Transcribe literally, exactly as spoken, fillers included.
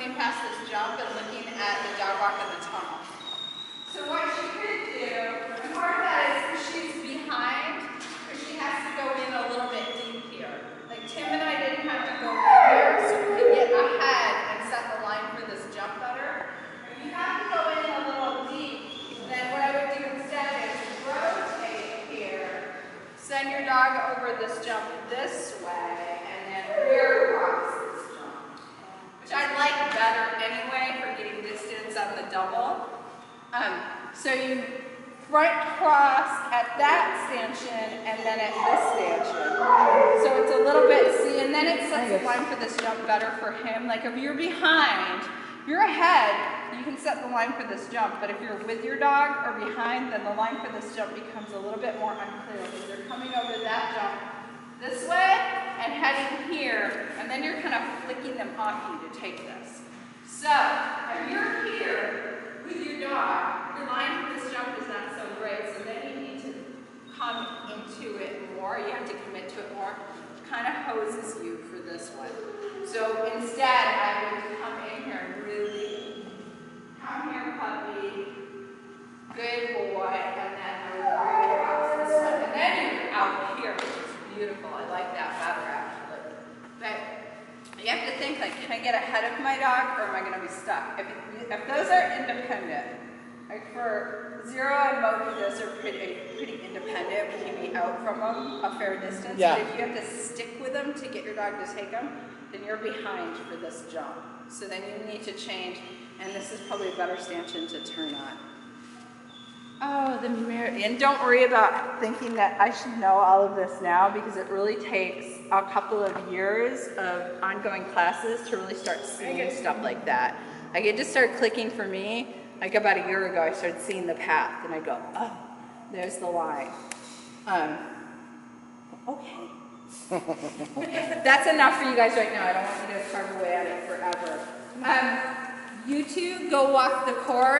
running past this jump and looking at the dog walk in the tunnel. So what she could do, and part of that is she's behind, or she has to go in a little bit deep here. Like Tim and I didn't have to go here, so we could get ahead and set the line for this jump better. If you have to go in a little deep, then what I would do instead is rotate here, send your dog over this jump this way, and then rear cross this jump. Which I like better anyway for getting distance on the double. Um, so you front cross at that stanchion and then at this stanchion. So it's a little bit, see, and then it sets the line for this jump better for him. Like if you're behind, if you're ahead, you can set the line for this jump, but if you're with your dog or behind, then the line for this jump becomes a little bit more unclear because you're coming over that jump this way and heading here, and then you're kind of flicking them off you to take this. So if you're here with your dog, your line for this jump is not so great, so then you need to come into it more. You have to commit to it more. It kind of hoses you for this one. So instead, I would come in here and really, come here, puppy, good boy, and then I would really cross this one. And then you're out here, which is beautiful. I like that better, actually. But you have to think, like, can I get ahead of my dog, or am I going to be stuck? If, if those are independent, like for Zero and Moby, those are pretty, pretty independent. We can be out from them a fair distance. Yeah. But if you have to stick with them to get your dog to take them, then you're behind for this jump. So then you need to change, and this is probably a better stanchion to turn on. Oh, the mirror. And don't worry about thinking that I should know all of this now, because it really takes a couple of years of ongoing classes to really start seeing stuff like that. Like it just started clicking for me. Like about a year ago, I started seeing the path, and I go, oh, there's the line. Um, okay. That's enough for you guys right now. I don't want you to carve away at it forever. Um, you two go walk the course.